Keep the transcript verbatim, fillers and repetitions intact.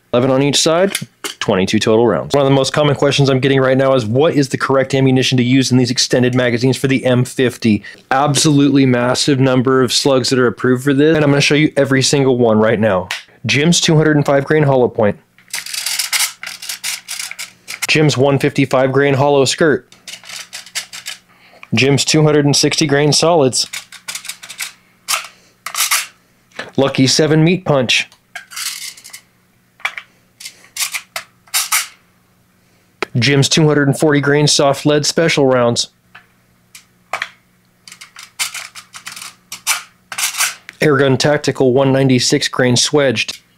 eleven on each side, twenty-two total rounds. One of the most common questions I'm getting right now is what is the correct ammunition to use in these extended magazines for the M fifty? Absolutely massive number of slugs that are approved for this, and I'm going to show you every single one right now. Jim's two hundred five grain hollow point. Jim's one fifty-five grain hollow skirt. Jim's two hundred sixty grain solids. Lucky seven meat punch. Jim's two hundred forty grain soft lead special rounds. Airgun Tactical one ninety-six grain swedged.